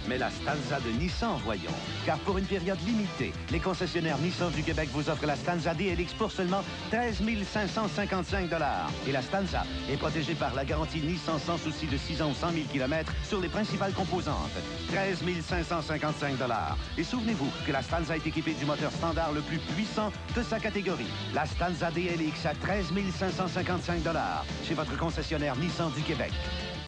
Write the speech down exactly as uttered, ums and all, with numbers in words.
Mais la Stanza de Nissan, voyons. Car pour une période limitée, les concessionnaires Nissan du Québec vous offrent la Stanza D L X pour seulement treize mille cinq cent cinquante-cinq dollars. Et la Stanza est protégée par la garantie Nissan sans souci de six ans ou cent mille kilomètres sur les principales composantes. treize mille cinq cent cinquante-cinq dollars. Et souvenez-vous que la Stanza est équipée du moteur standard le plus puissant de sa catégorie. La Stanza D L X à treize mille cinq cent cinquante-cinq dollars chez votre concessionnaire Nissan du Québec.